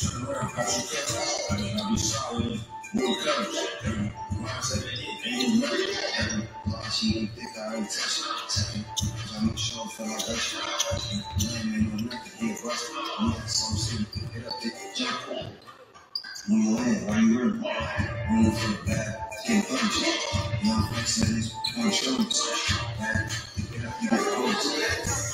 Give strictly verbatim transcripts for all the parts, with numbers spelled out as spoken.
When you land, why you hurt? When you feel bad, get punished. Young folks say this on shoulders. Man, get up, you get close.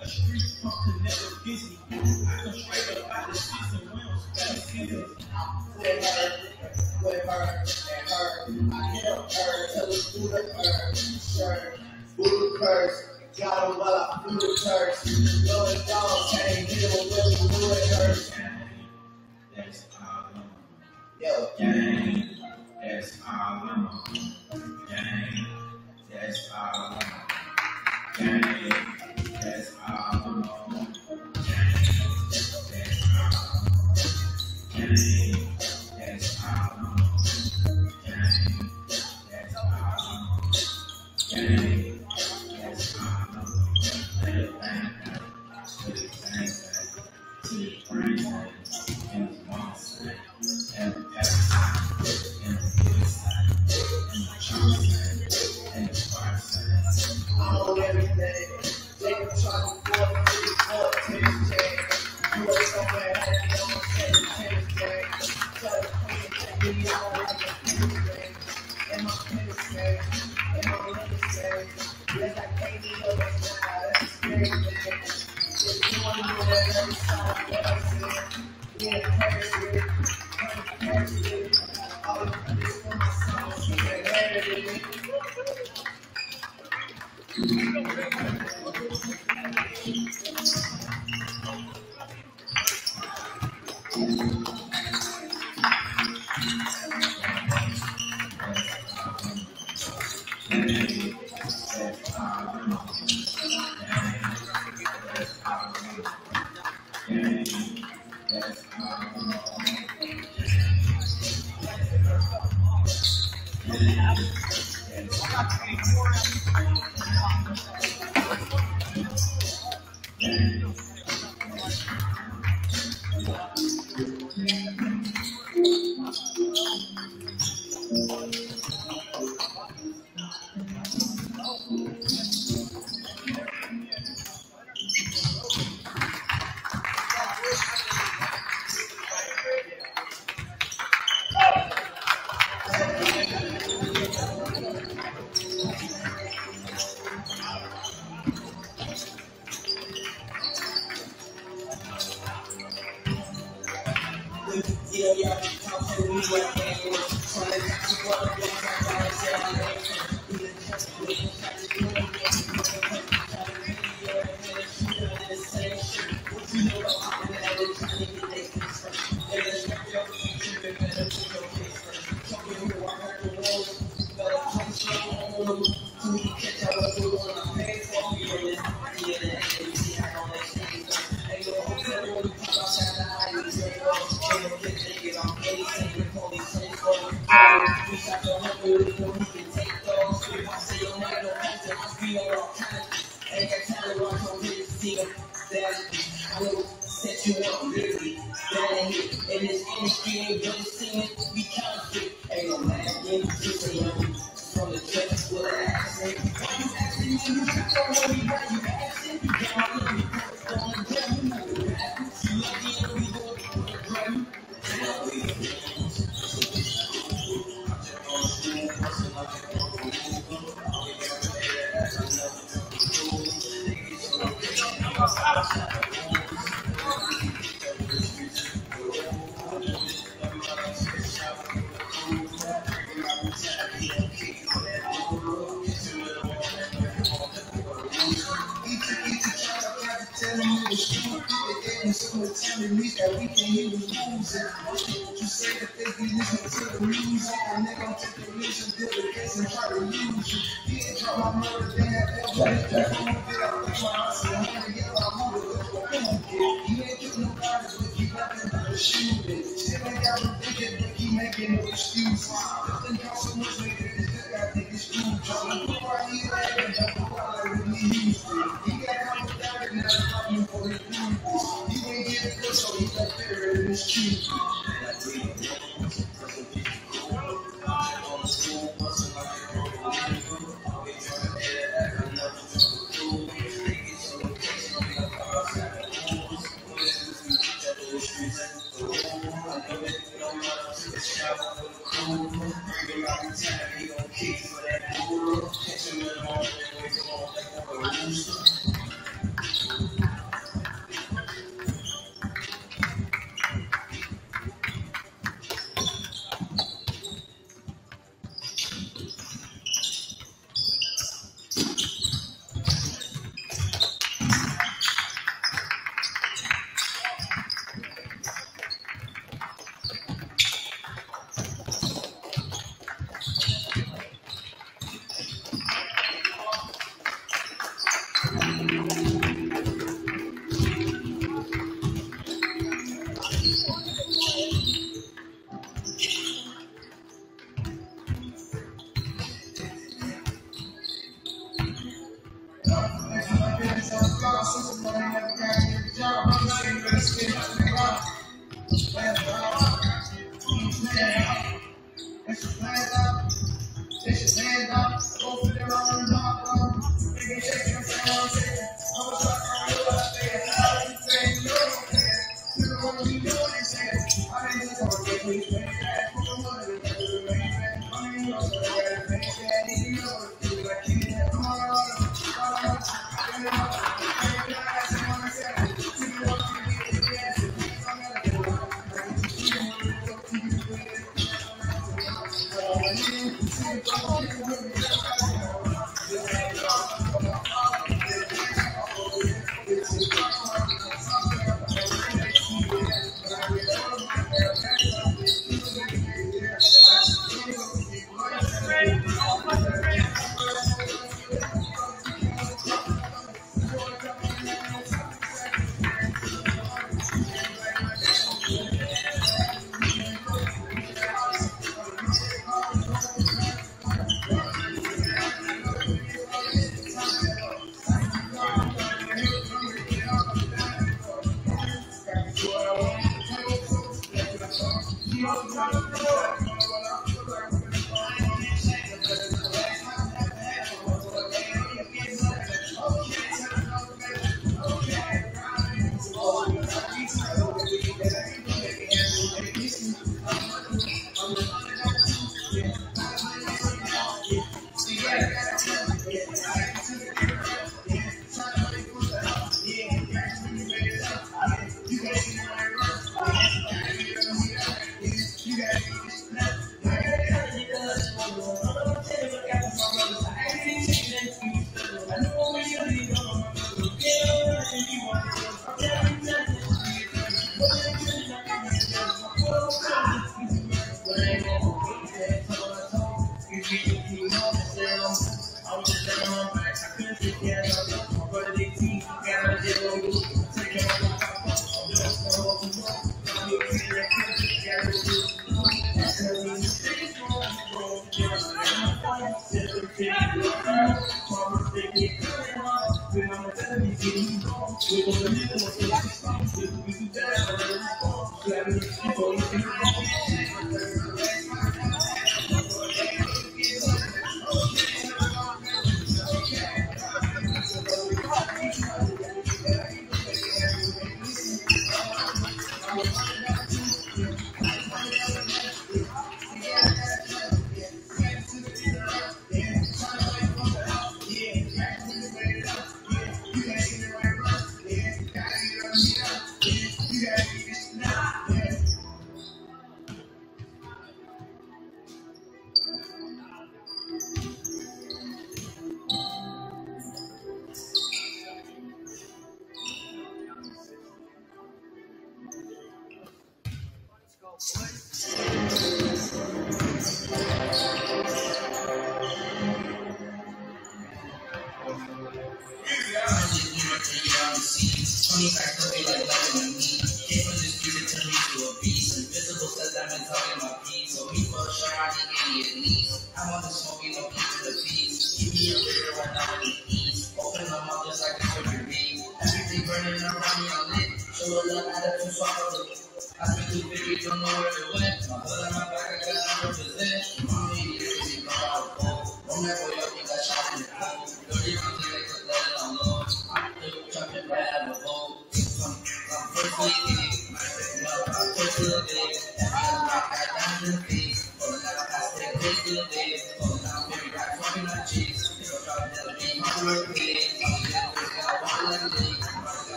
A street punk could never get me. I come straight up out the streets and we don't spell skills. With her, with her, and her. I help her till it's through the her. Shirt, through the curse. Got him while I flew the curse. Blowing dogs, can't get him when we do it hurt. That's all I'm on. Yo, gang, that's all I'm on. Gang, that's all I'm on. Gang, that's all I'm on. Gang, that's all I'm on. Gang, that's all I'm on. Gang, that's all I'm on. Let it bang bang, let it bang bang, to the brain bang, and the one side, and the back side, and the good side, and the true side, and the far side. I hold everything. They can try to force me to force tennis chain. You ain't somewhere having no tennis tennis chain. Try to push it, take me out like a tennis chain. And my tennis chain, and my tennis chain. Yes, I can't be over now. That's a scary thing. If you want to know that every song that I sing, being perfect, perfect, all of this for my songs, you can hear it in me.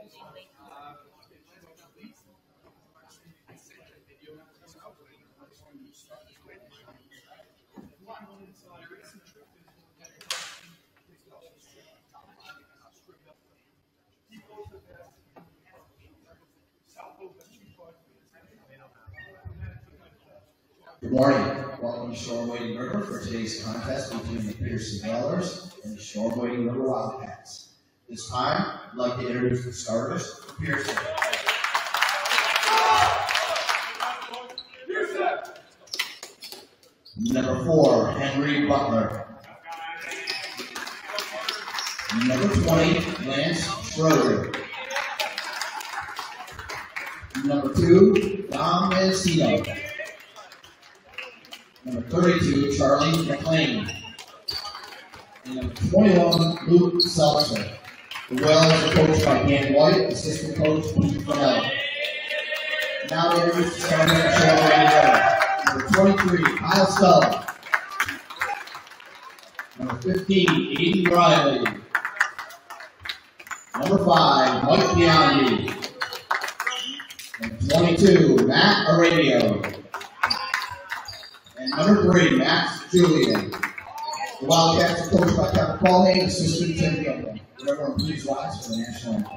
Good morning. Welcome to Shoreham-Wading River for today's contest between the Pierson Whalers and the Shoreham-Wading River Wildcats. This time, I'd like to introduce the starters for Pierson. Number four, Henry Butler. Number twenty, Lance Schroeder. Number two, Dom Mancino. Number thirty-two, Charlie McLean. And number twenty-one, Luke Seltzer. The Whalers are coached by Dan White, assistant coach Pete Fennell. Now they introduce the starters for Shoreham-Wading River. Number twenty-three, Kyle Stella. Number fifteen, Aiden Riley. Number five, Mike Biondi. And twenty-two, Matt Arabio. And number three, Max Julian. The Wildcats are coached by Kevin Paulhay, assistant Tim Gilman. Would everyone please rise for the national anthem?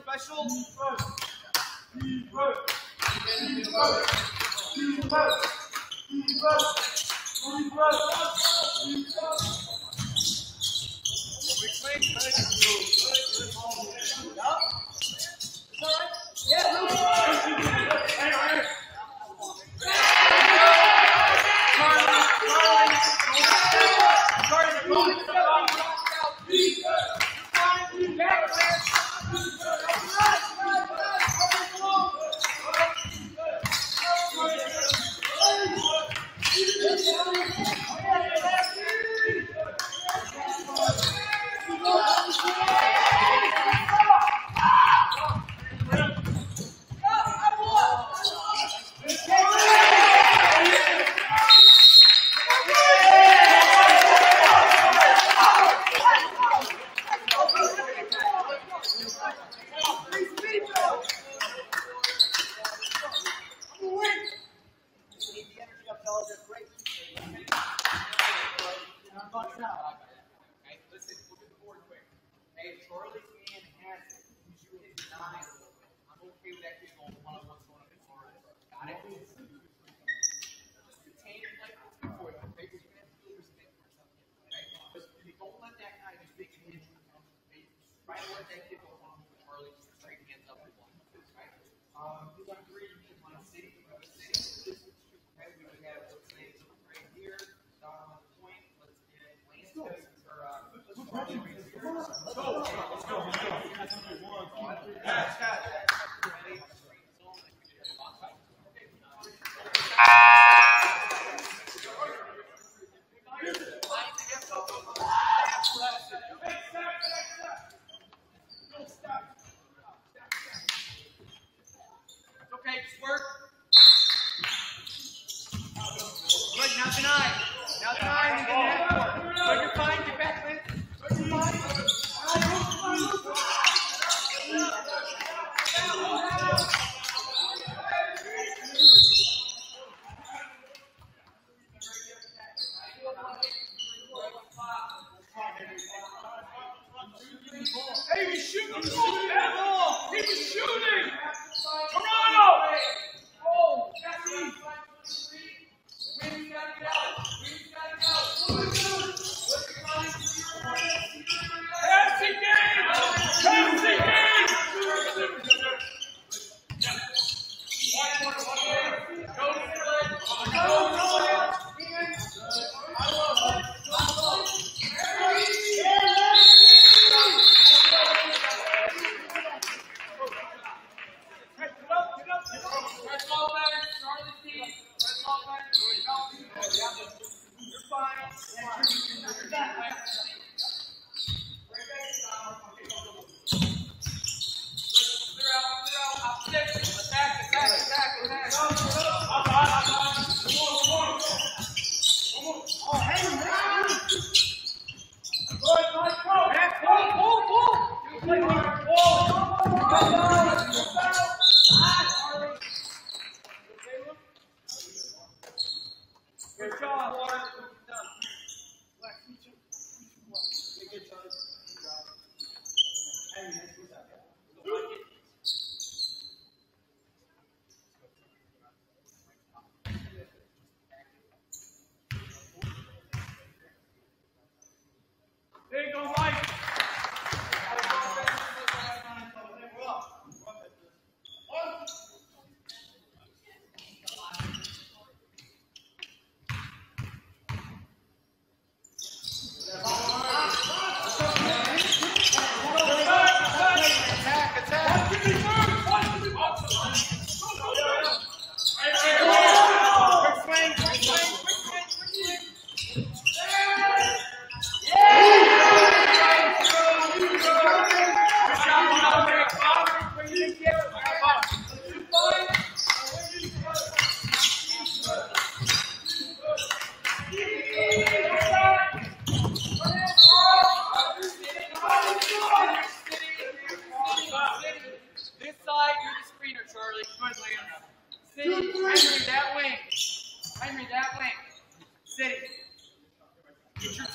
special.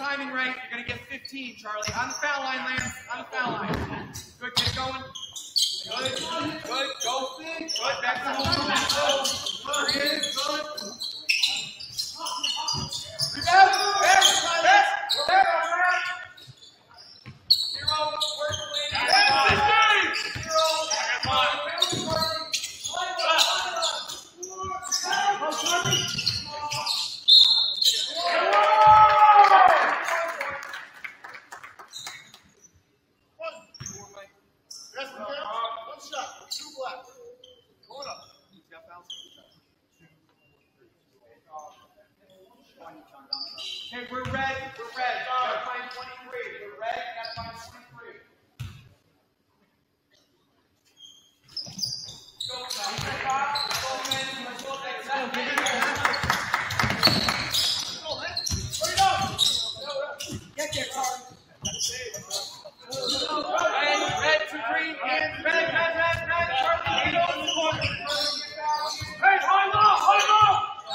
Charlie, on the foul line, Lance. On the foul line. Good, get going. Good, good, go big. Good, back to the home. Three in, good. Rebound, back, back, back. Zero, work, lady. Zero, come on. Okay, we're red, we're red. Gotta find twenty-three. We're red, gotta find twenty-three. Go, go, go, man. Let's go, let's go. Where you go? Get there, Carl. Red, red, two, green, and red, red, red, red. Charlie, eight over the corner. Hey, hold on, hold on.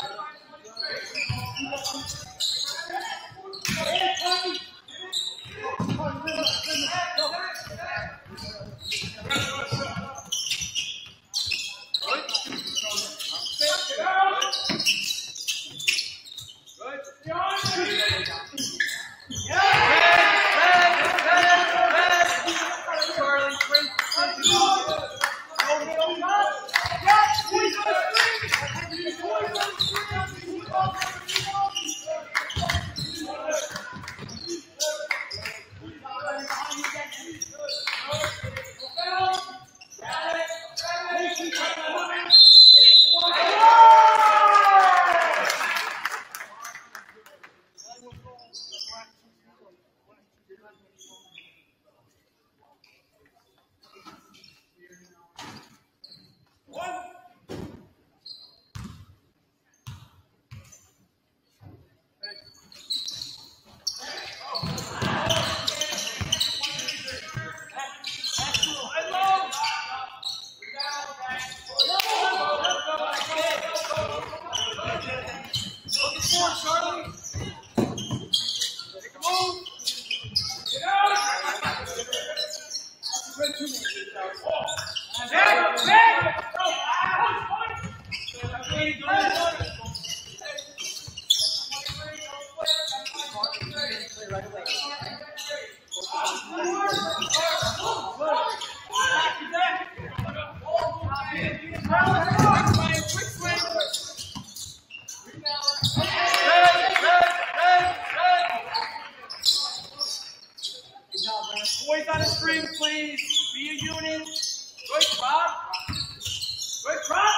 Boys on the string, please. Be a unit. Good drop. Good drop.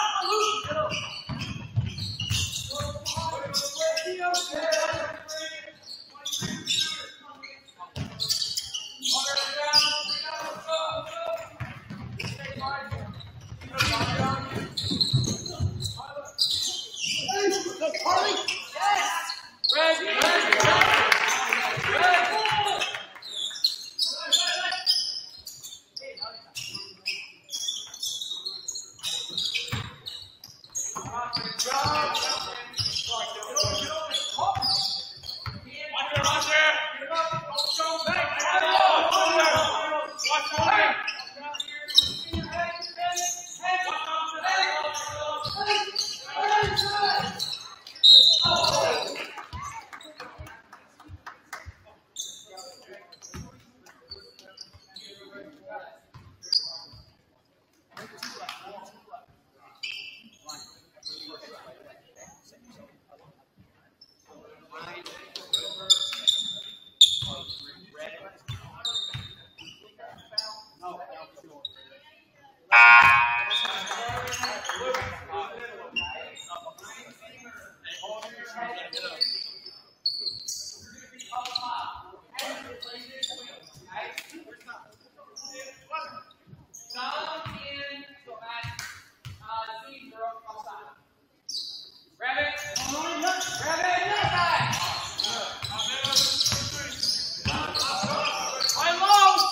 Ready, ready, ready.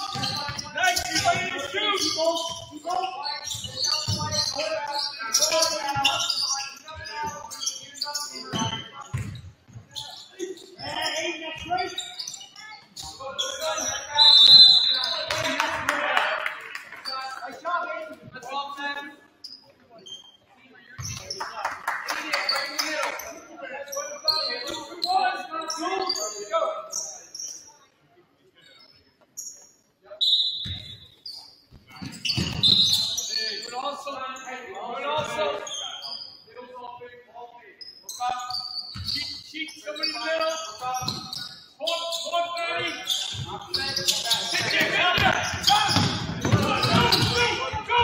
Go! also, and also, cheek, cheek, somebody in the middle. Hold, hold, baby. Get there, get there. Go, go, go, go.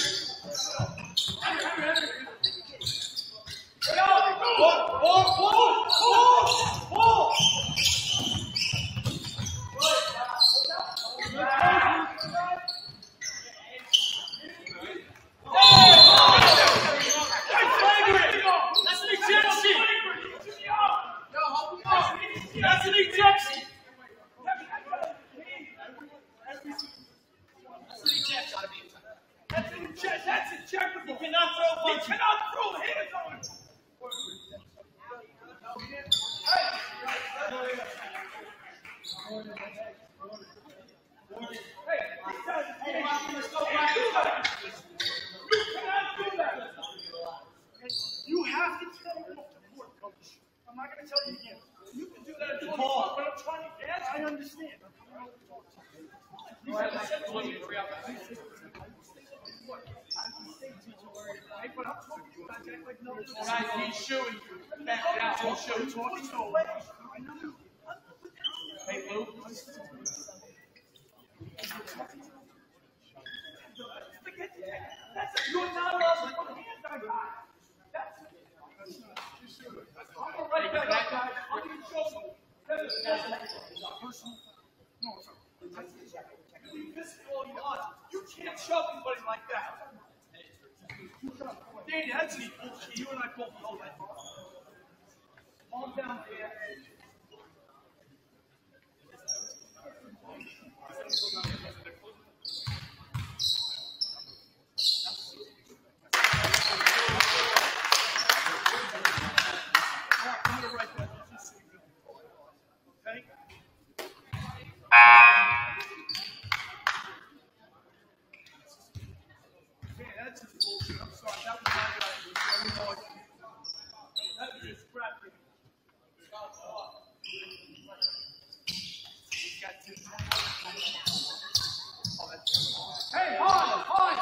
Four, four, four. I'm not going to tell you again. You can do that at twenty-four, but I'm trying to get. I understand. Go ahead, let's get one. Hurry up. But I'm talking to you guys act like no. Guys, he's shooting. Back down. He's shooting. Talking to you. Hey, Lou. That's you're not allowed to put hands on guys. That's I'm gonna write that up, guys. I'm gonna show you. Personal? No, it's not. You can piss me all you want. You can't shove anybody like that. Danny, that's the bullshit. You and I both know that. Calm down, Dan. I'm gonna write that. Okay? Yeah, that's just bullshit. I'm sorry. That was my guy. That was just crap. Hey, on, on!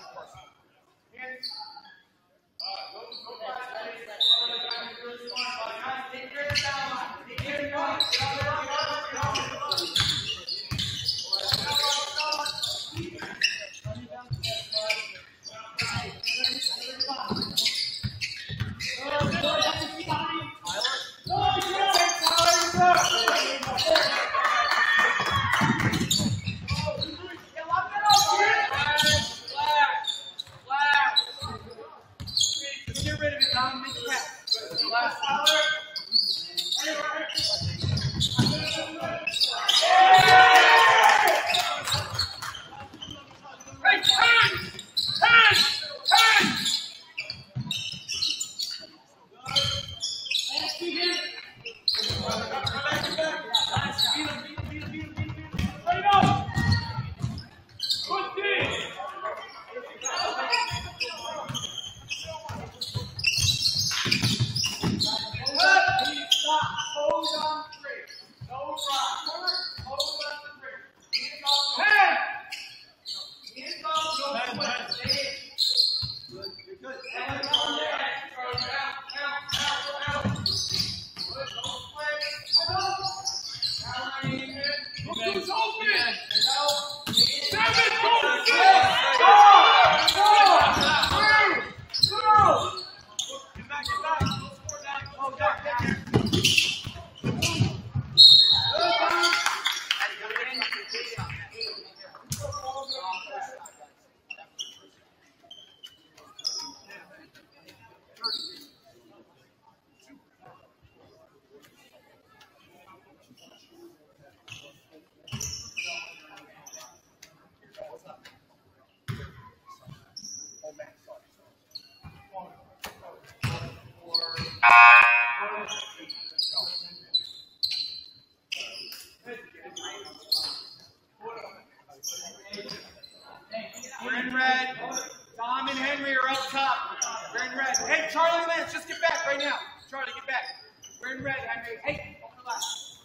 We're in red. Tom and Henry are up top. We're in red. Hey, Charlie and Lance, just get back right now. Charlie, get back. We're in red, Henry. Hey, open the last.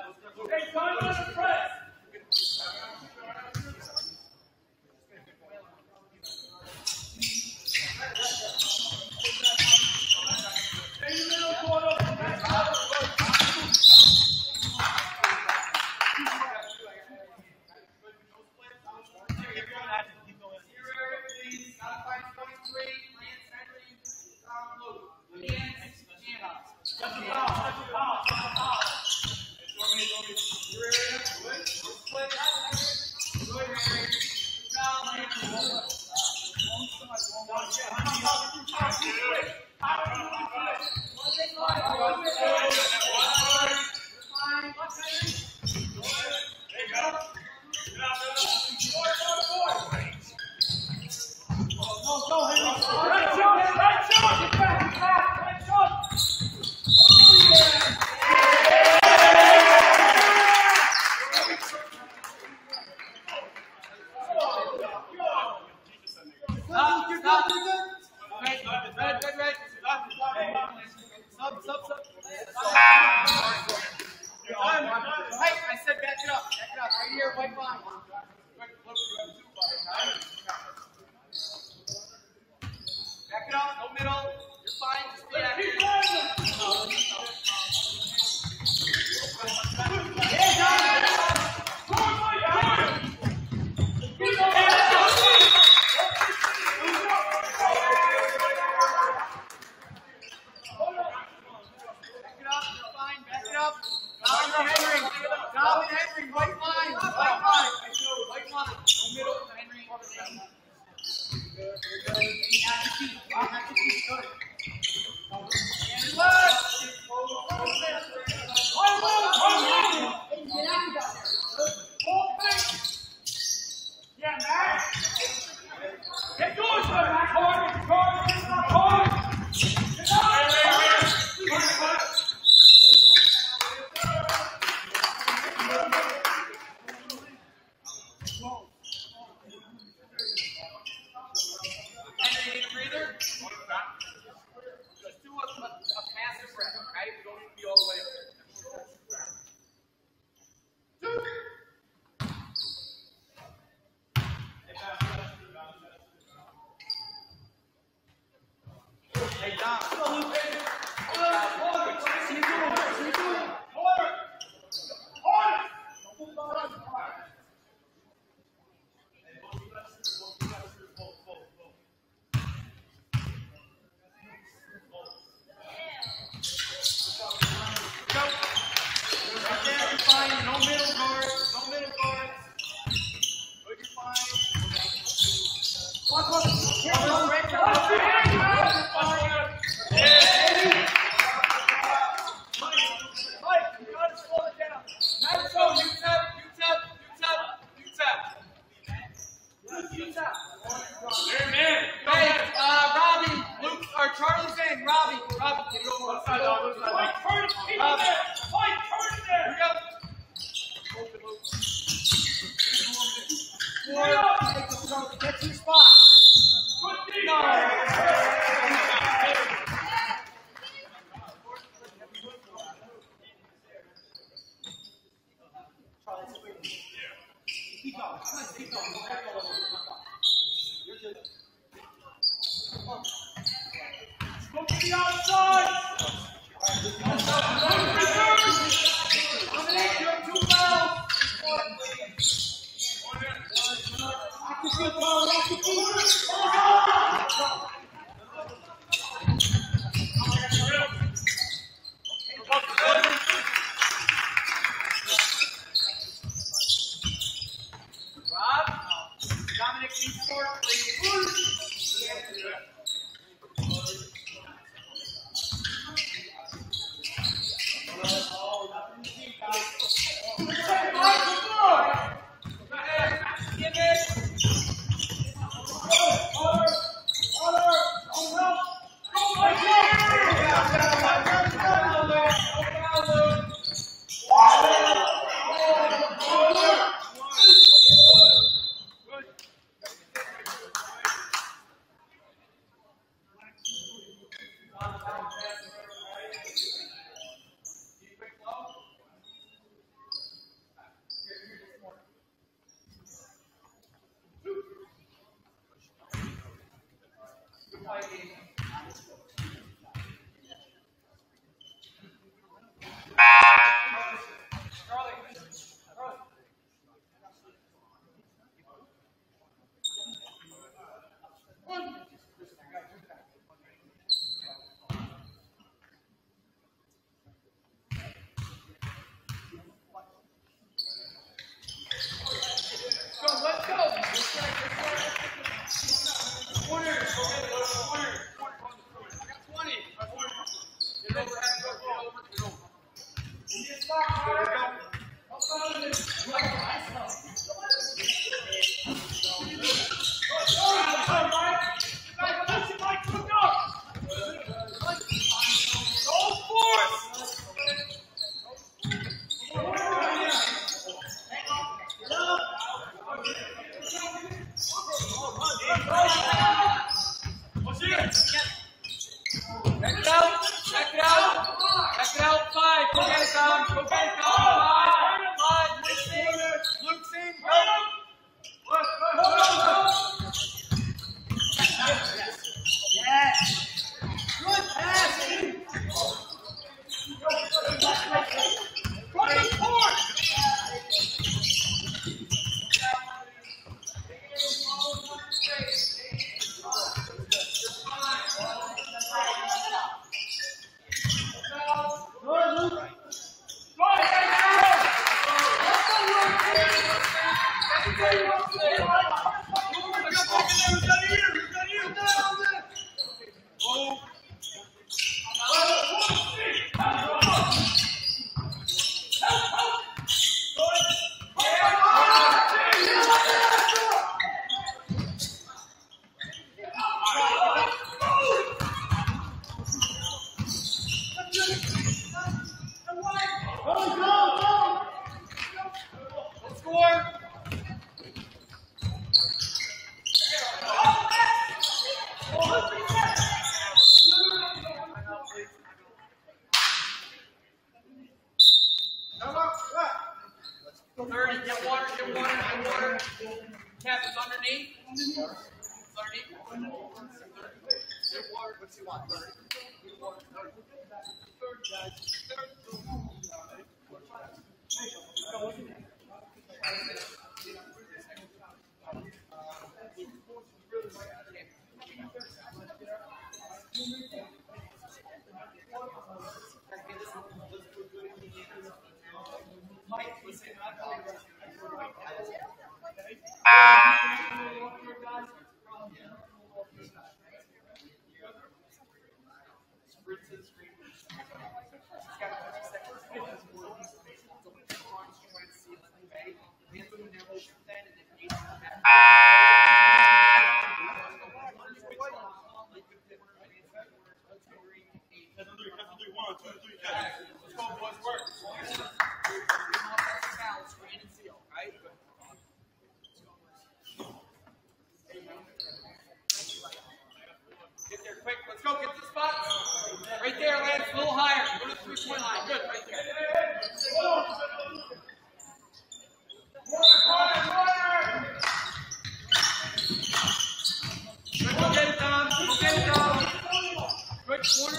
Hey, Tom, on the press. Stay in the middle, Porto. Red, red, red. Sub, sub, sub. Hey, I said back it up. Back it up. Right here, white line. Back it up. No middle. You're fine. Just be active. Back it out, five. Go get it down. Go get it down. Five. Five. Luke's in. Luke's in. Go. Yes. Good pass. Run the court. thirty, get water, get water, get water. Cap is underneath. It's underneath. Get water, what do you want? thirty. Get water, thirty. thirty, guys. Mike, listen, I'm going to right there, Lance, a little higher. Go to the three-point line. Good, right there. Good, go get it down. Go get it down. Good, corner.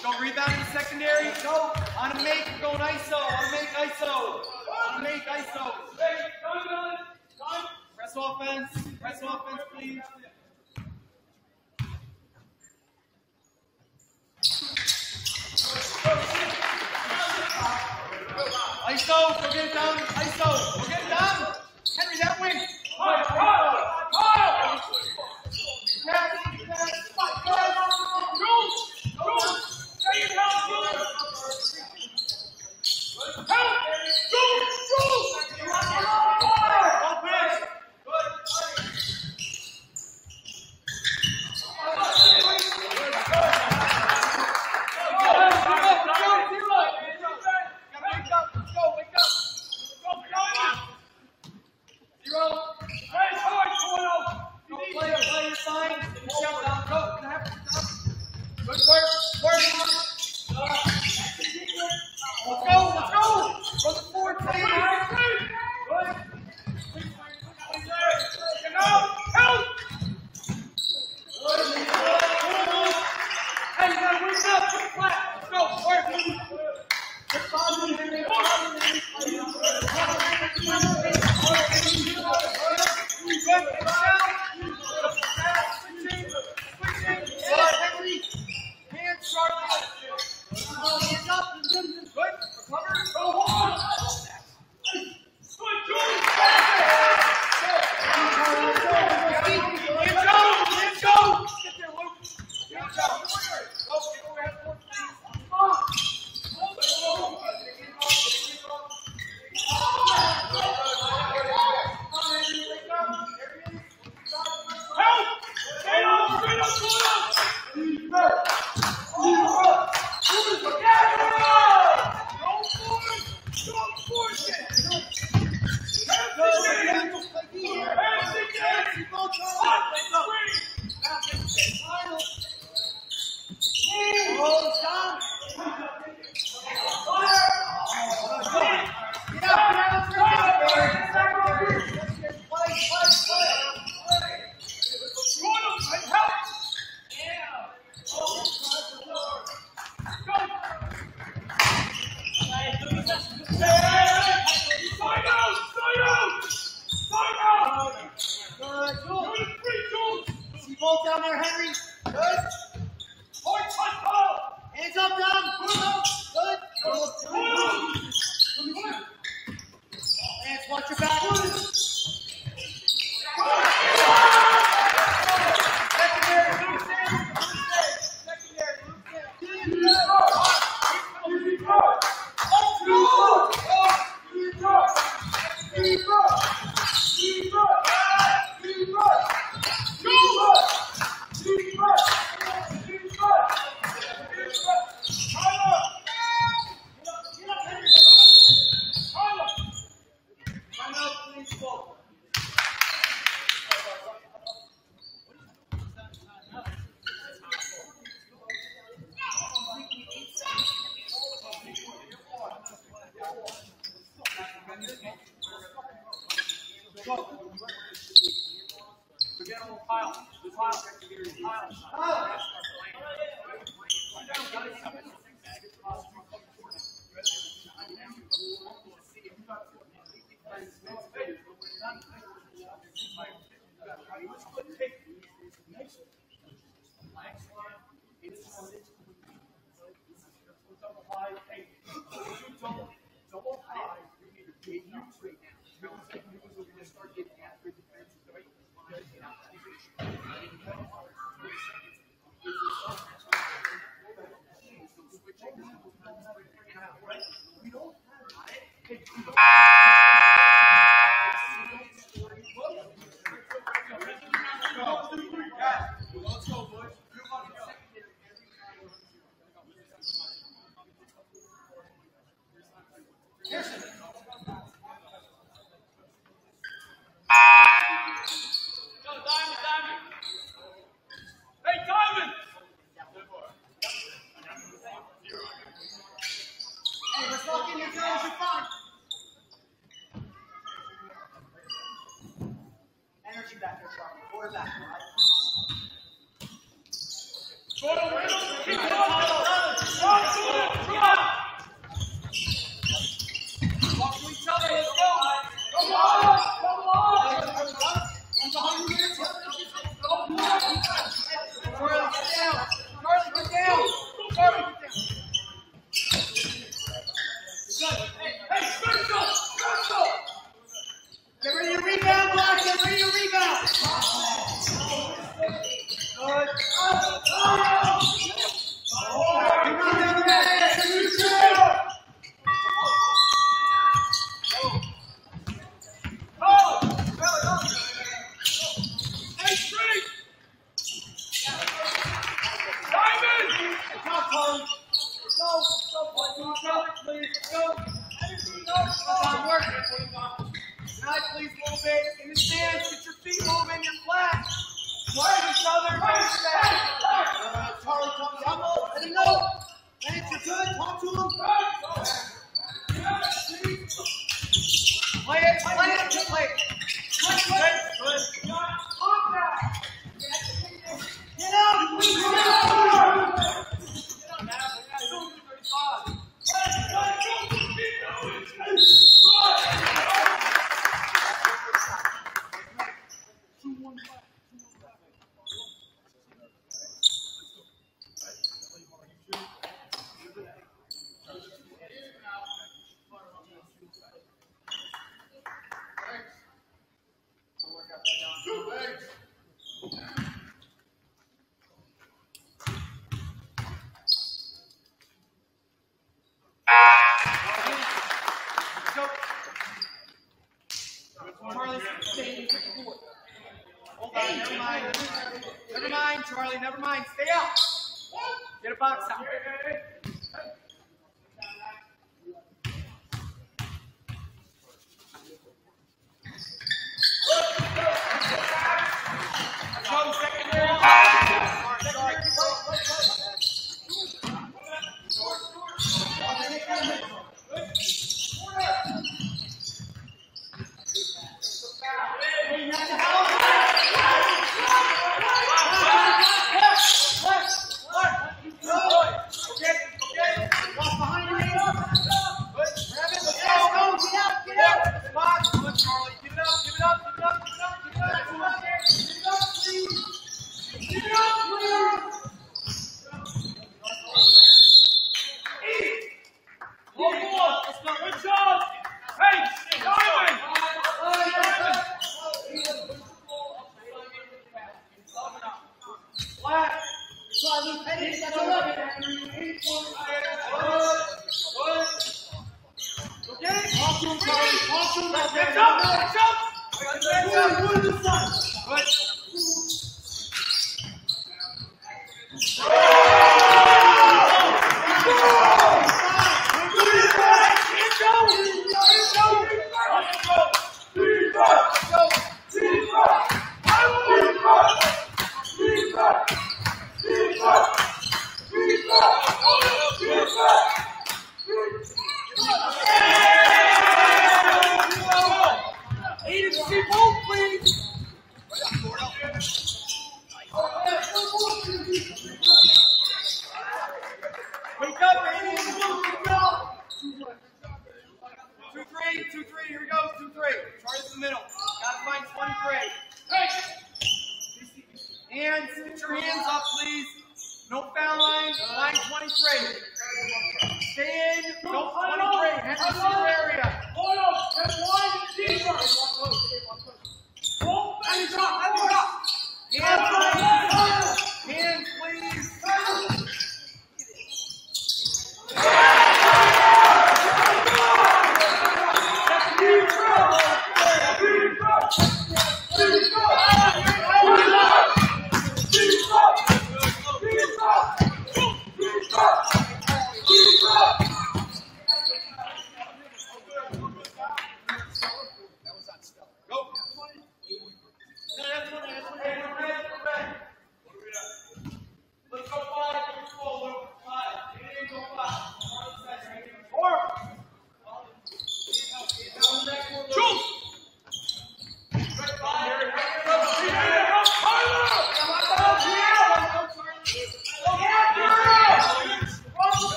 Go rebound in the secondary. Go. On a make, we're going I S O. On a make, I S O. On a make, I S O. Press offense. Press offense, please. I S O. Go get it down. I S O. Go get it down. Henry, that wing. Pierson. Go, Diamond, Diamond. Hey, Diamond! Hey, let's lock in your girls, you're fine. Energy back there, Charlie. Forward back, all right? Go, Keep going, to each other, please. Let's go. Tom, work. Tonight, please, a little bit. In the stands, get your feet moving, your flat. Work each other. Uh, Charlie, come down low. Let him know. Lance, you're good. Talk to him. Play it, play it, play it. Good, good. Get out! Never mind, Charlie, never mind. Stay out. Get a box out. Go, second ball. Sorry,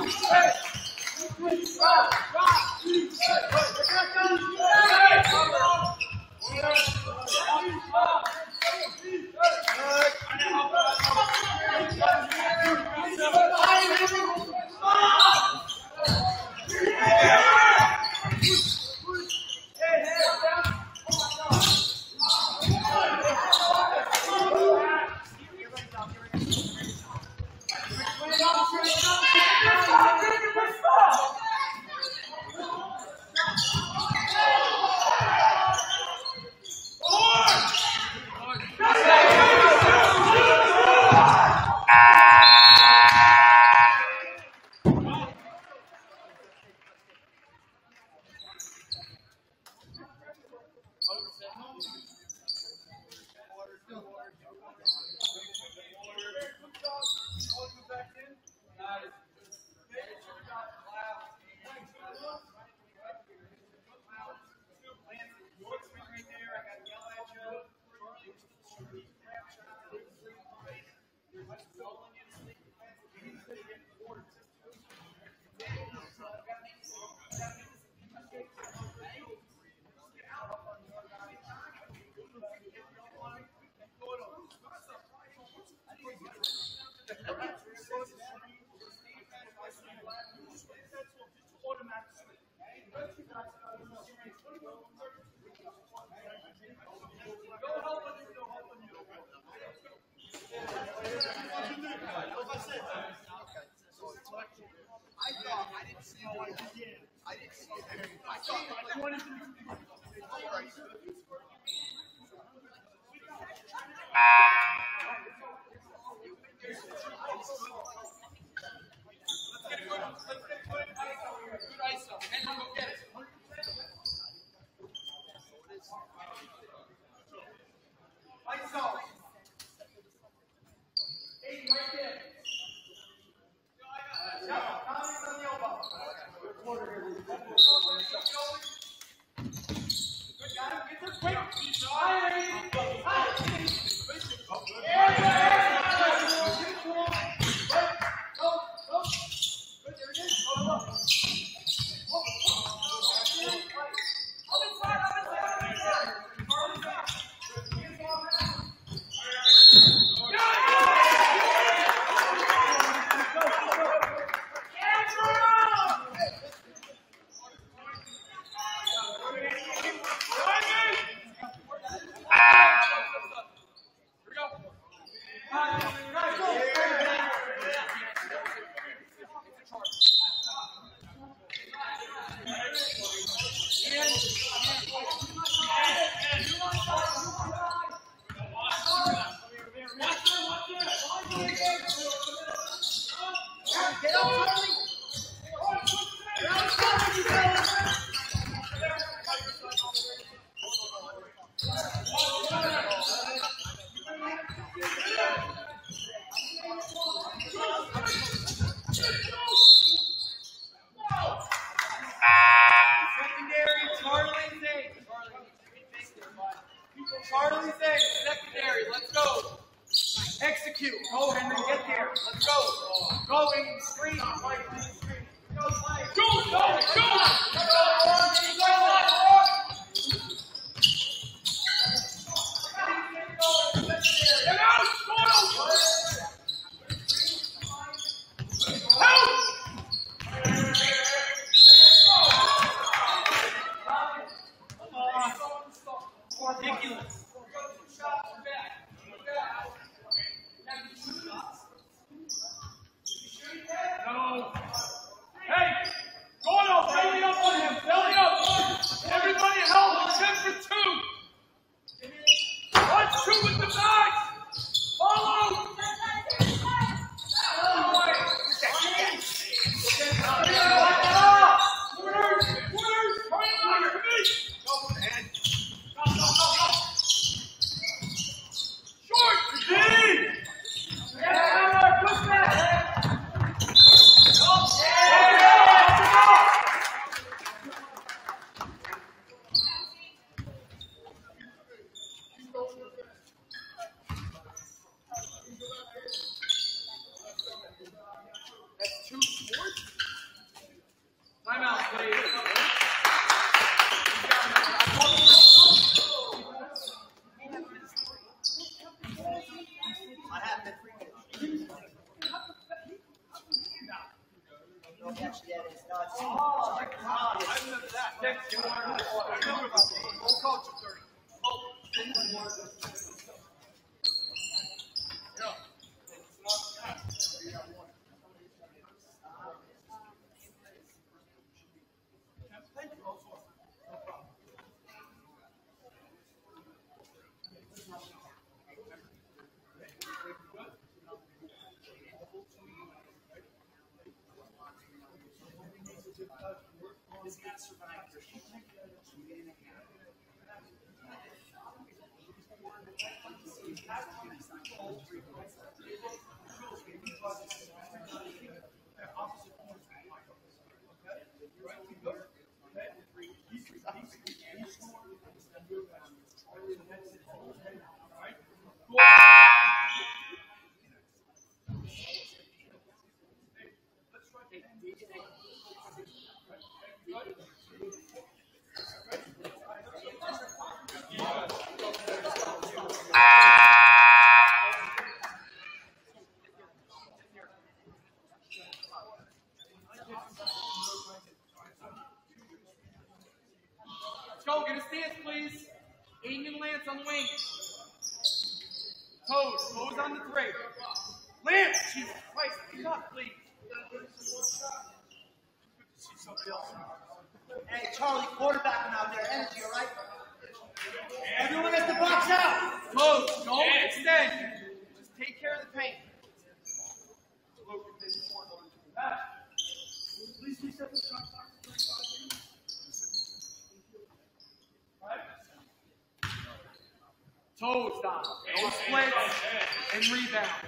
Charlie's A, secondary, let's go. Execute. Go, Henry, get there. Let's go. Go in screen. Right in the screen. Go, play. Go, go, go. Go, ridiculous. No. Hey, go on, belly up on him. Belly up. Everybody help. ten for two. One, two with the back. Follow. That's two sports? Timeout, please. I have been free. No catch yet. It's not. Oh, I remember that. Next, you want to remember that. We'll coach at thirty. Oh, yeah. This guy survived for two and a half. Let's go, get a stance, please. Aiden and Lance on the wing. Toes, toes on the three. Lance, Jesus Christ, get up, please. Hey, Charlie, quarterbacking out there. Energy, all right? Everyone has to box out. Toes, don't extend. Just take care of the paint. Please reset the shot. Toes down. No splits and rebound.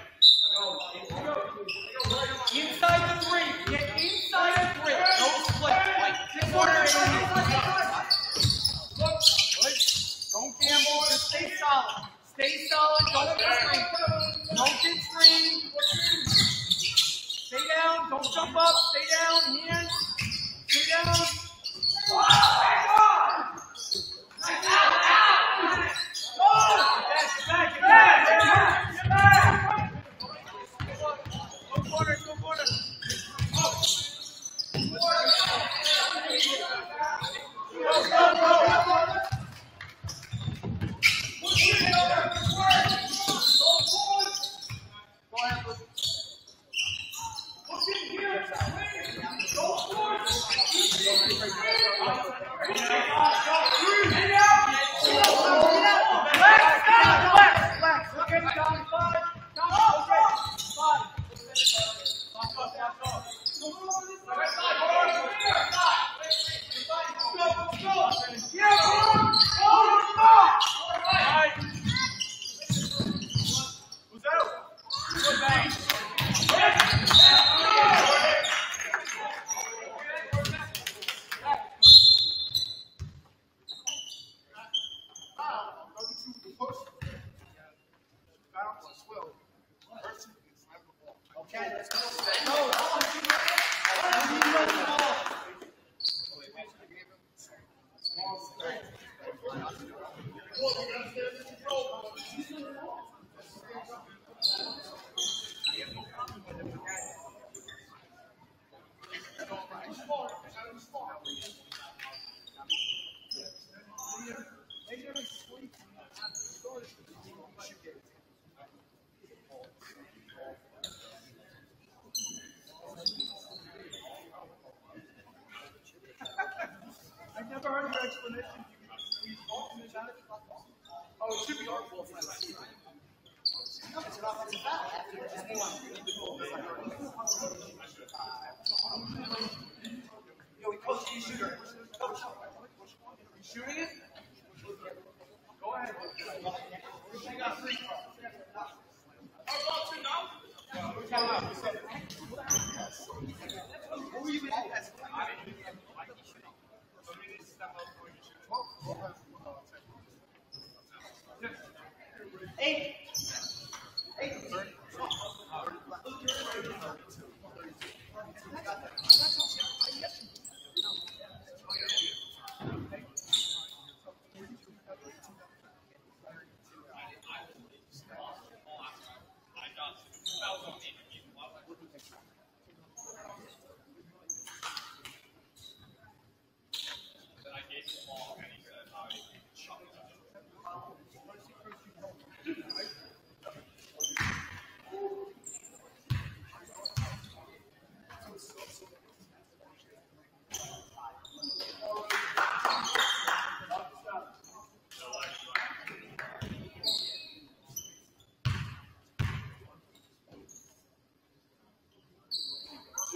Inside the three. Get inside the three. No split. Like six quarter and Look. Good. Don't gamble. Just stay solid. Stay solid. Don't get screen. Don't get screen. Stay down. Don't jump up. Stay down. Hands. Stay down.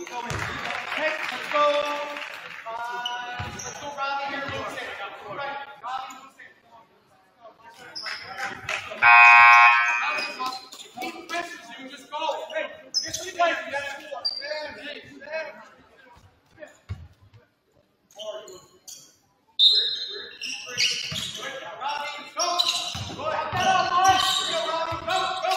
Okay, let's go. Uh, let's go Robbie here, Lucas. Right, Robbie, Lucas. Keep pushes, you can just go. Hey, just keep playing. You gotta score. There, there, there. Robbie, go. Go ahead. Get up, boys. Go, Robbie. Go, go.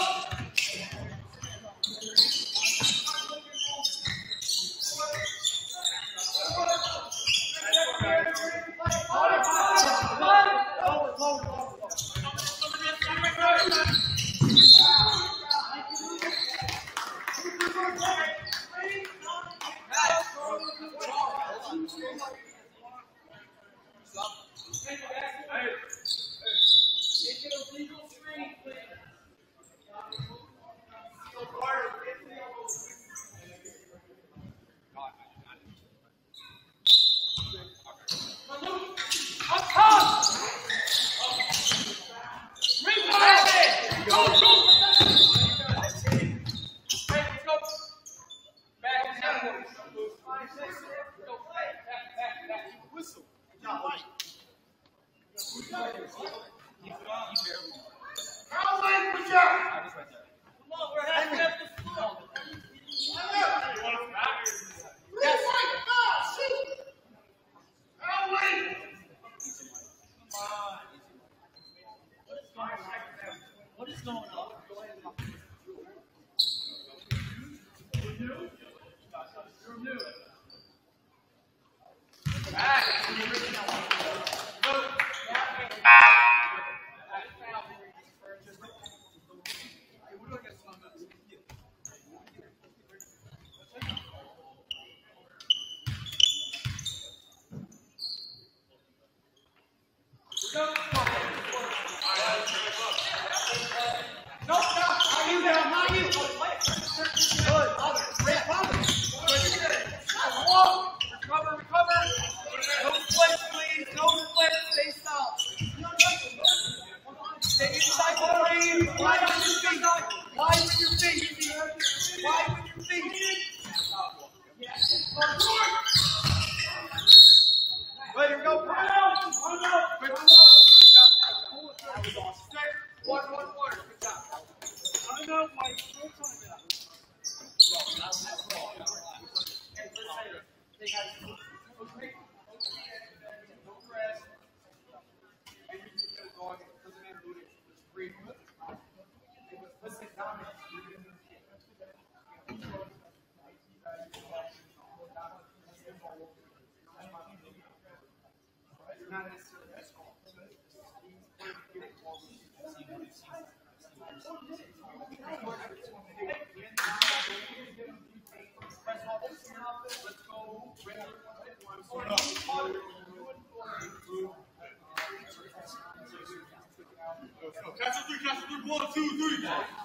Catch a three, catch a three, one, two, three.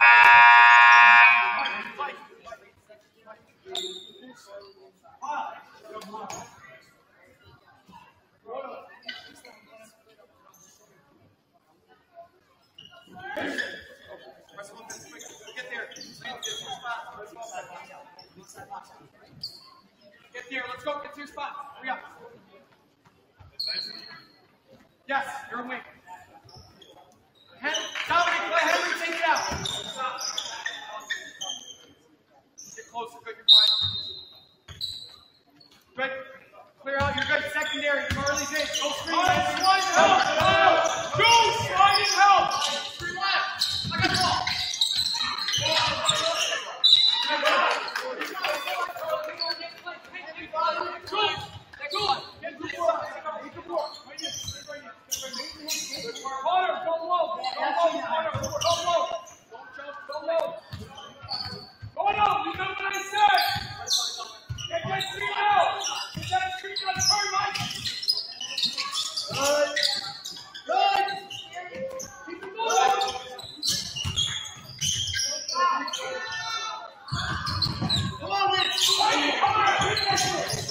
Get there, let's go, get to your spot. Hurry up. Yes, you're a wing. Dominic, let Henry take it out. Get closer, good, you're fine. Good. Clear out, you're good. Secondary, Charlie's in. Go screen. Oh, slide help. Help. Go, slide in help. Screen left. I got the ball. Good. Go on. Get to the ball. Get to the ball. Right here. Right here. Connor, go low. Go low, Connor. Go low. Don't jump. Go low. Go low. You know what I said. Get that screen out. Get that screen out. Turn right. Good. Good. Keep it moving. Come on, Mitch. Come on.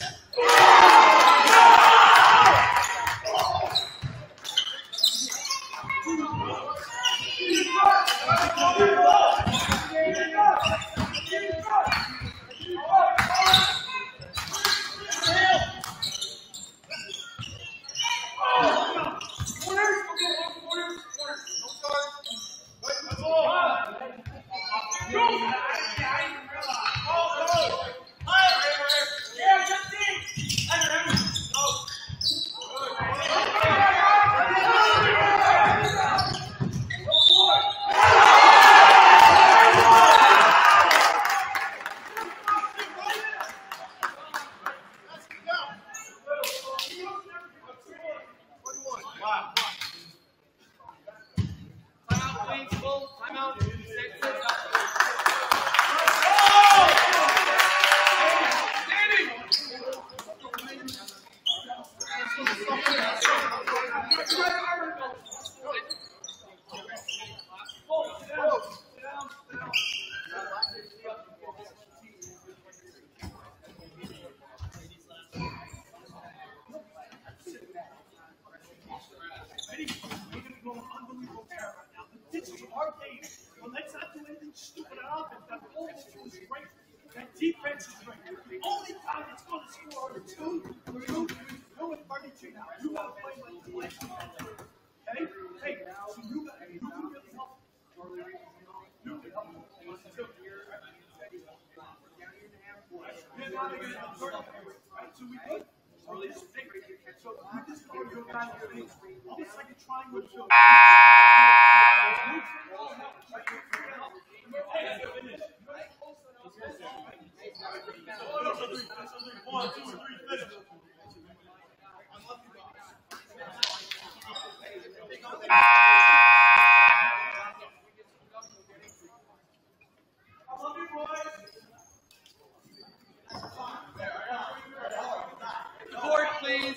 Board, please.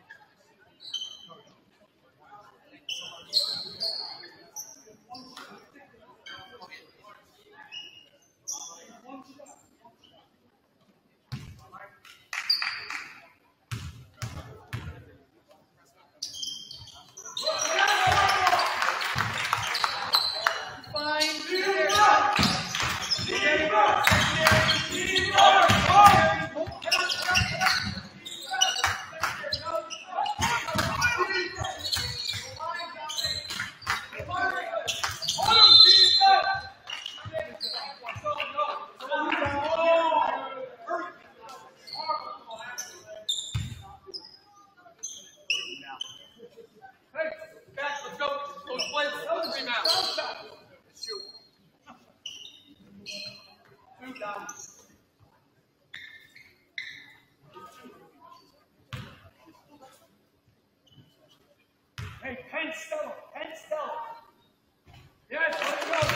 Hey, pen Stella, pen Stella. Yes, let's go.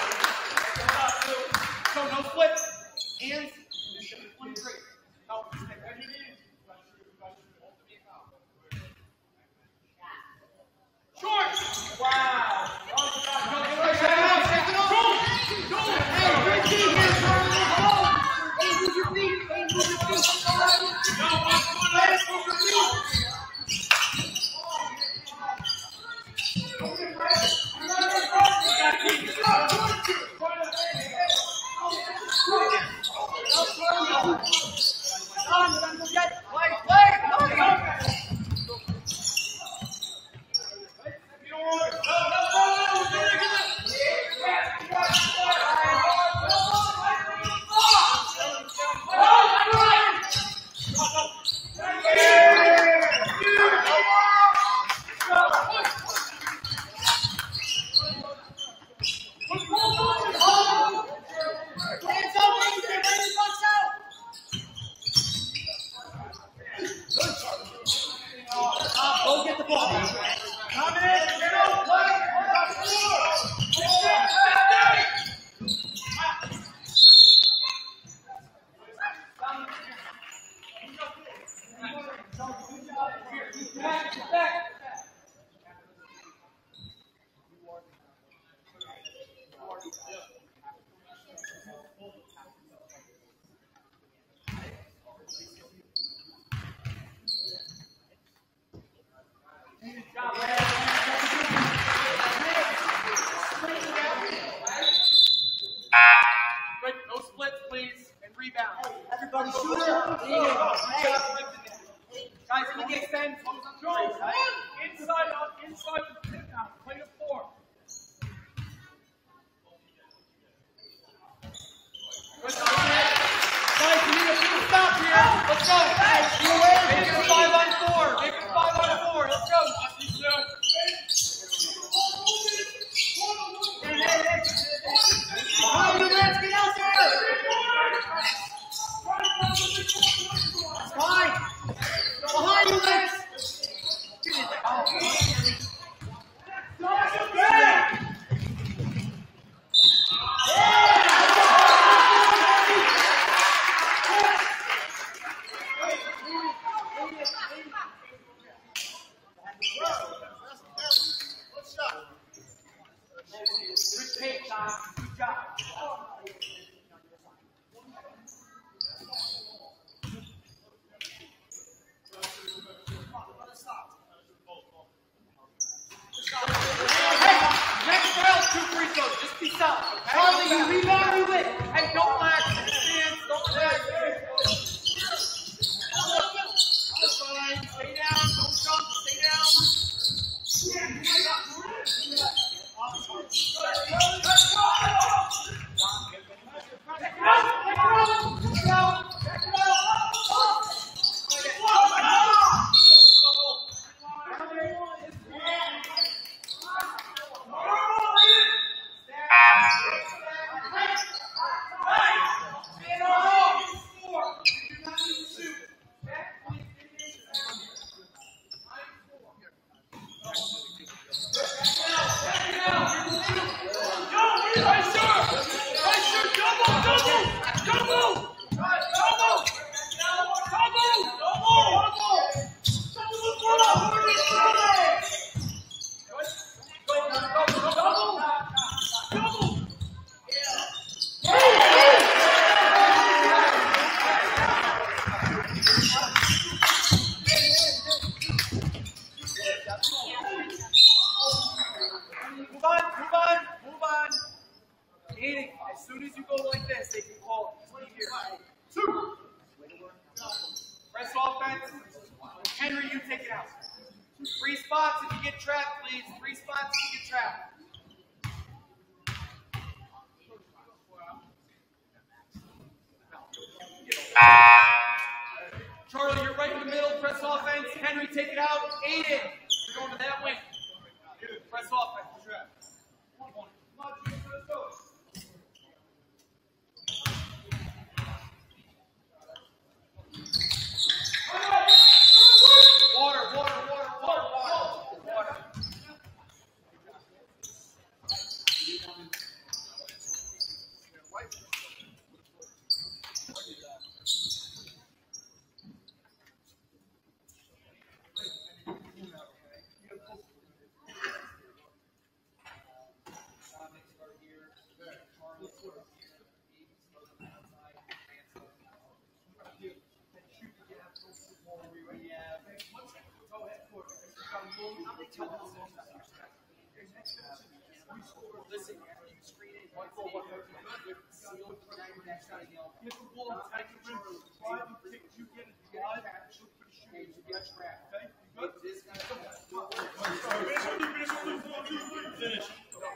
So no flips, hands, twenty-three. No, short. Wow. Go, get right now. Take it off. Go. Hey, great team here, Charlie. Let's go. Hey, move your feet. Hey, move your feet. No, let's go. Let's move your feet. Great, no splits, please, and rebound. Everybody shoot it. Guys, can you extend? Joel, inside up, inside the tip now. Play to four. Good job, man. Guys, we need a full stop here. Let's go. Make it five on four. Make it five on four. Let's go. Behind you, Lance, get out there! It's fine! Behind you, Lance! Charlie, you rebound, you win. Hey, don't relax. Stand. Don't relax. please. Three spots to get trapped. Charlie, you're right in the middle. Press offense. Henry, take it out. Aiden, you're going to that wing. Press offense. Water, water, water, water, water, water. Listen, you screen it, one goal, one goal, sealed, next time you know, if the ball is tight, you get it, you get it, and you get trapped, okay? But this guy, Finish.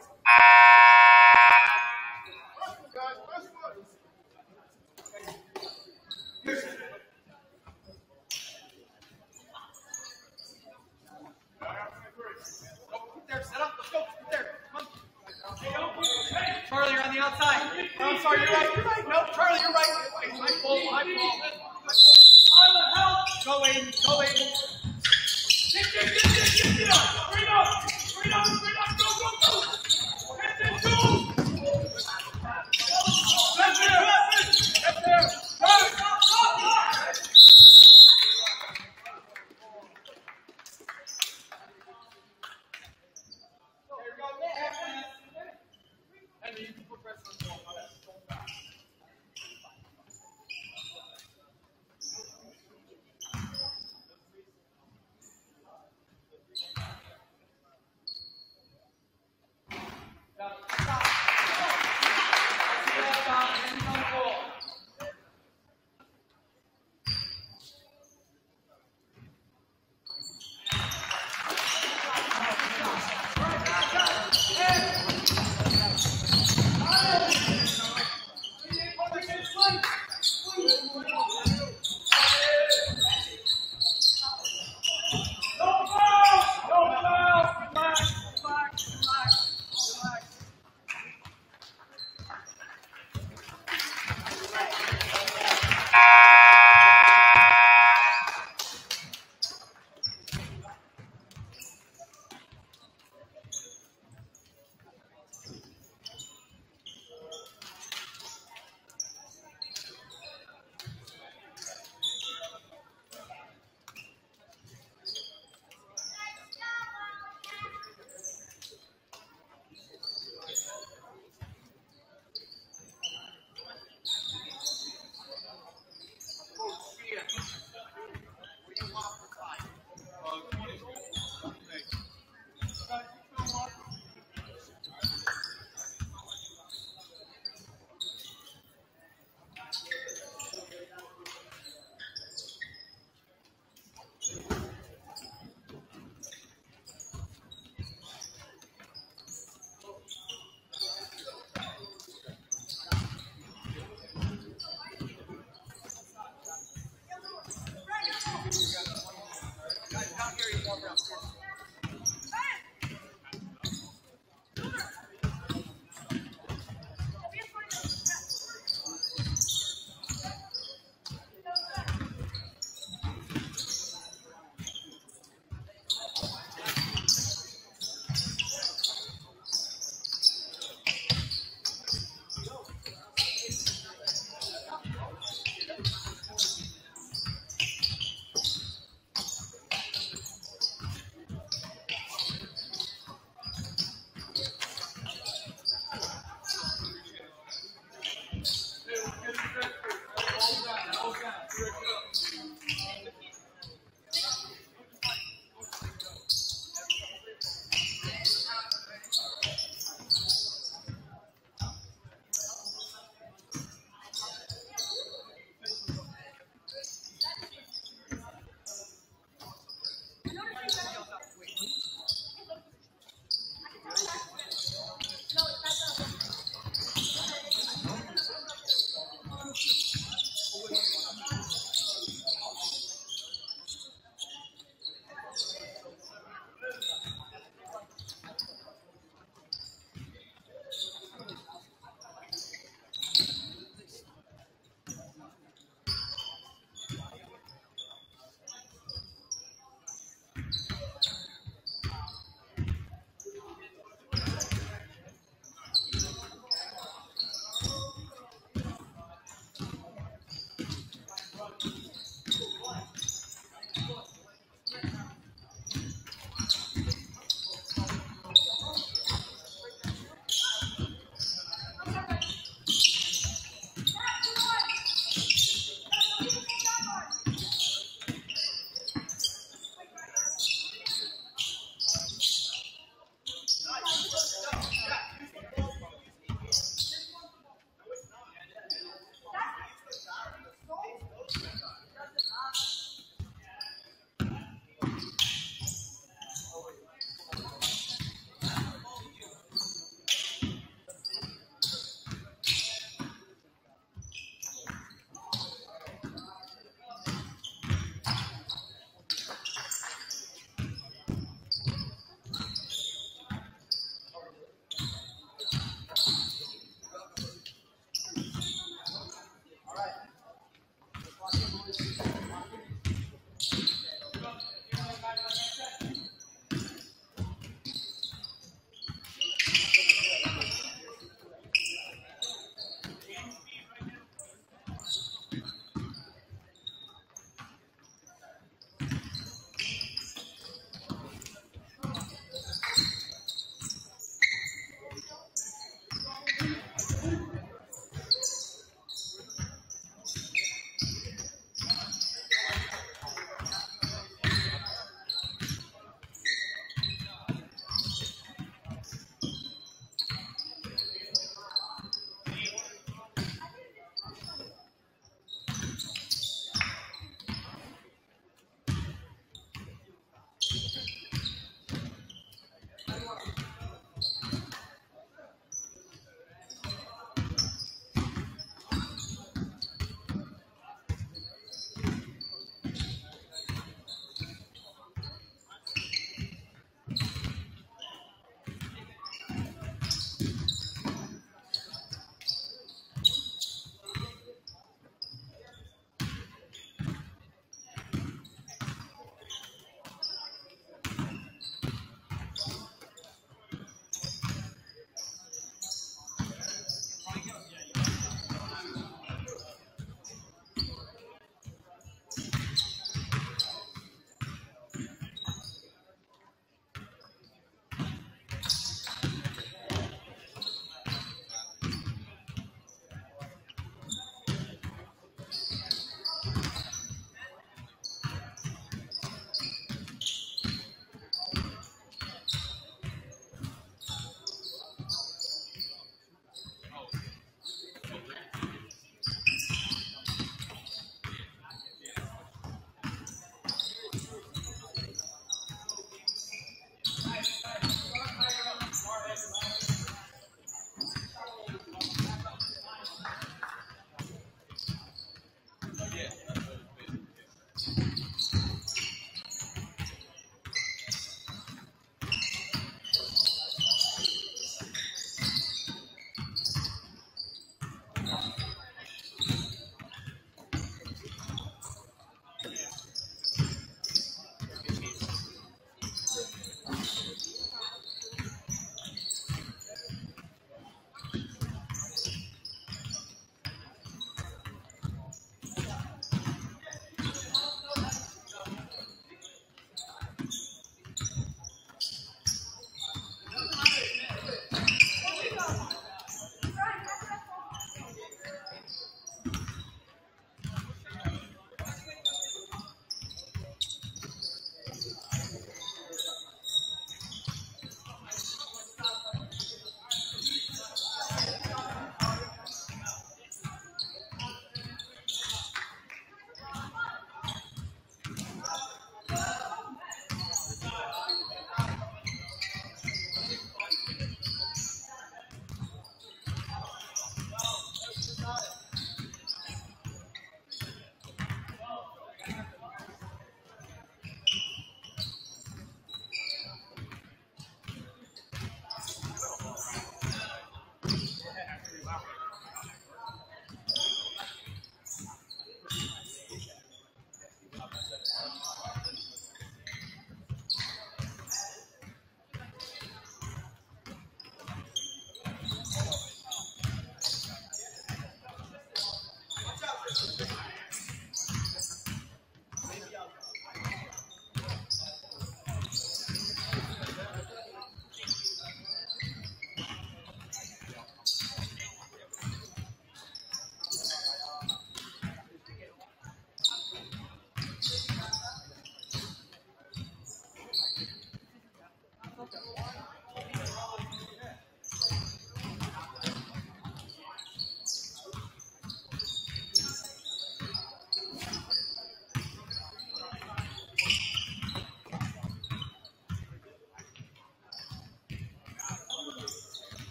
Pierson. There, set up, let's go, get there, come on. Charlie, you're on the outside. Oh, I'm sorry, you're right, you're right. No, Charlie, you're right. My fault, my fault. Go Aiden, go Aiden. Get, get, get, get, get, get up. Bring up. Bring up, bring up, go, go, go. Get there, go. Get there, get there. Go, go, go, go. Henry, you can put pressure on the ball.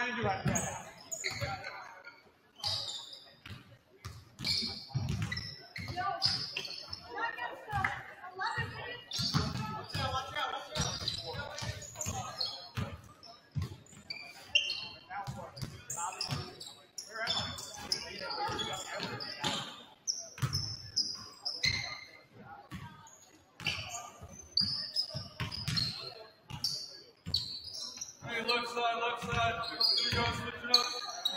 trying to do right now. Hey, left side, left side. Switch it up, switch it up.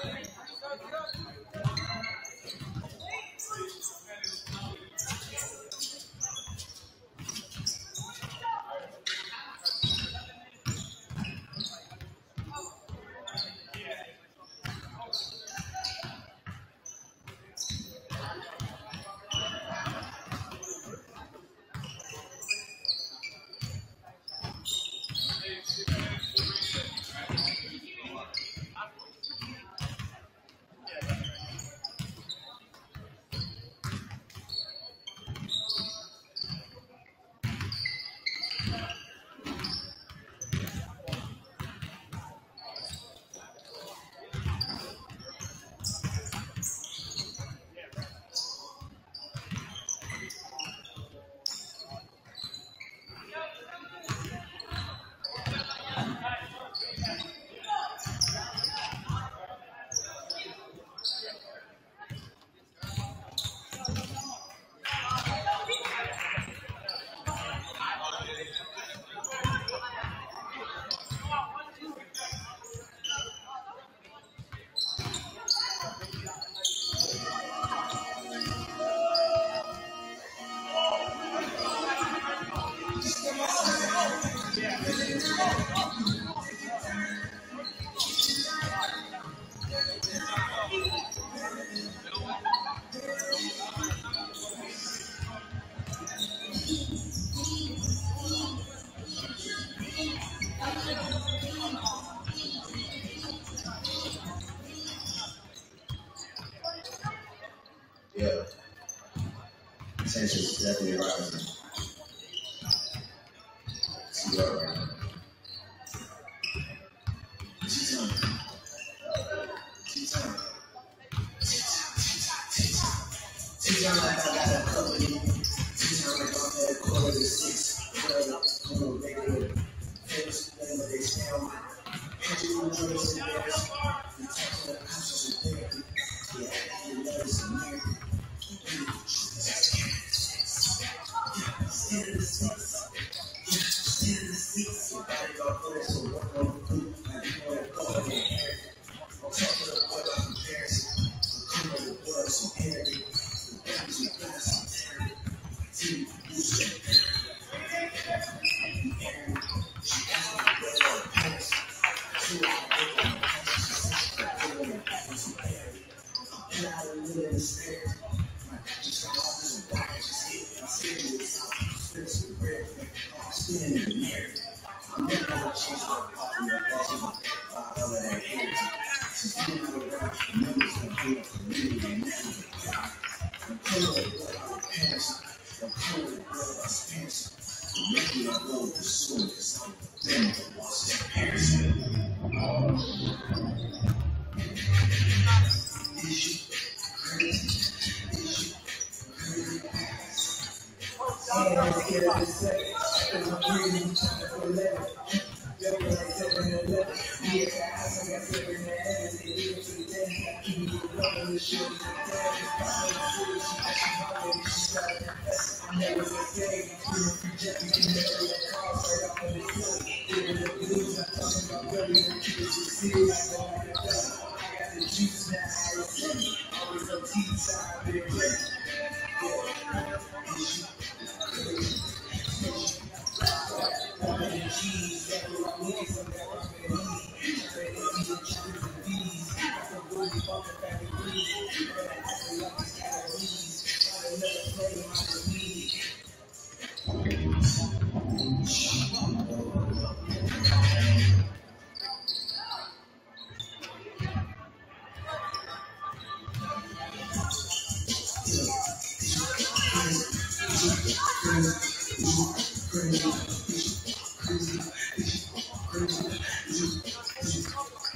Yeah. Tension's definitely rising. See that right now. T-time. T-time. T-time like I got a company. T-time like I'm at a quarter to six. Come on, nigga. Famous name of they sound. Andrew Joyce and Harris. The types of conscious and therapy. Yeah, you love is American. Stand in the seats. Stand in the seats. Your body got bullets, so what do you do? Like you want to go in there. I'm talking about about comparison. I'm coming with blood, so arrogant. The battles with glass, I'm terrible. See, you straight there. You arrogant. She asked me to go on the past. She was like, I'm going to pass. I'm arrogant. I'm out of the middle of the stairs. My just got off this and I just hit. I'm scared of this. Spiritual bread, I'm standing in the mirror. I'm never gonna change my pop in the bottom of all of that energy. She's getting out of rock, the numbers gonna be up for me and never die. I'm pulling the blood out of Pierson. I'm pulling the blood out of Pierson. I'm making that roll with the sword because I'm the band that wants that Pierson. Issue, crazy, issue, crazy past. And I'm scared of the sex, because I'm breathing for eleven. Jumping like seven and eleven. Yeah, I got seven and eleven. They leave it to the day. I keep it running the shit. I'm never gonna say, you're a project, you can never let cars right off of the field. Even the blues, I'm talking about really the kids you see, like the one that does. I got the juice now, I see. Always on T-side, big break. Yeah, issue. Crazy, crazy, crazy, crazy, crazy.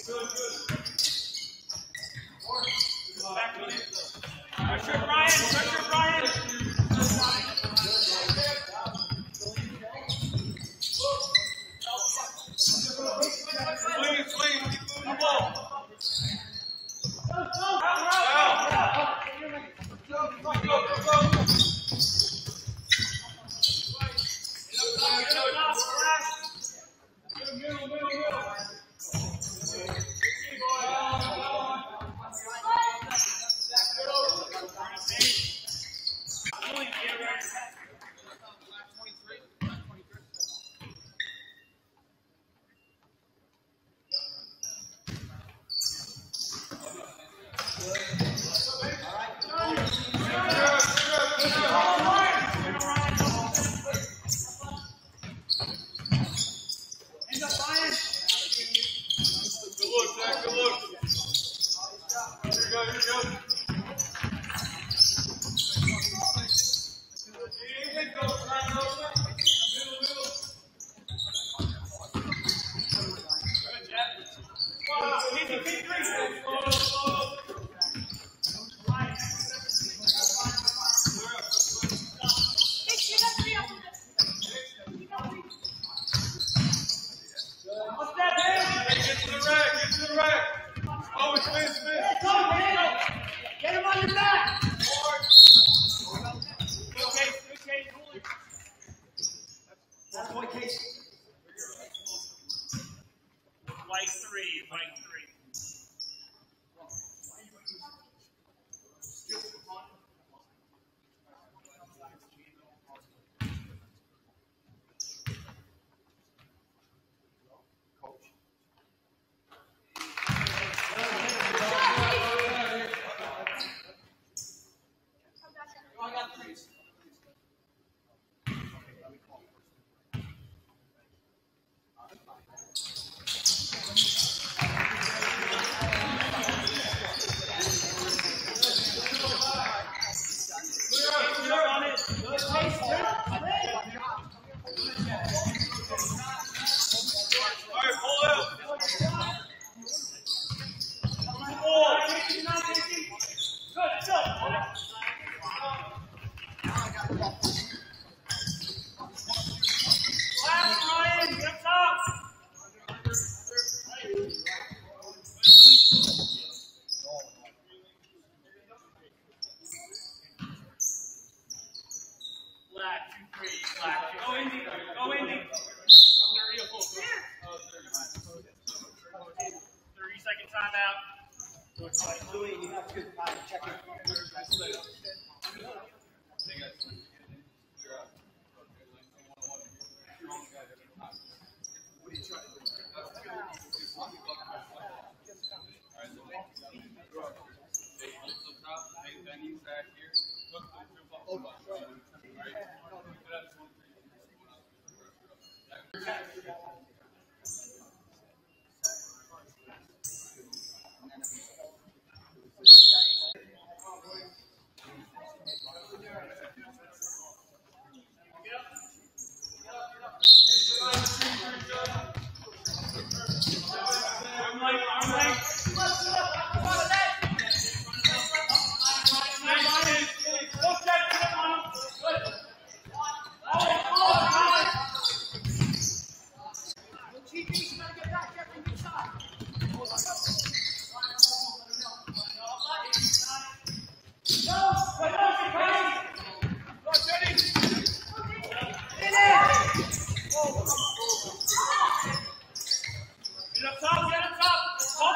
Pressure, Brian. Pressure, Brian. Swing, swing. Come on. Go, go, go, go. Middle, middle, middle. Get up top, get up top.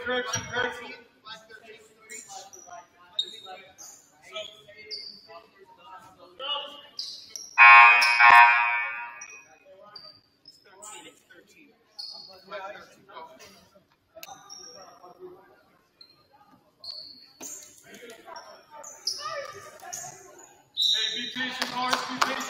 correction, correction. Hey, be patient, Lawrence, be patient.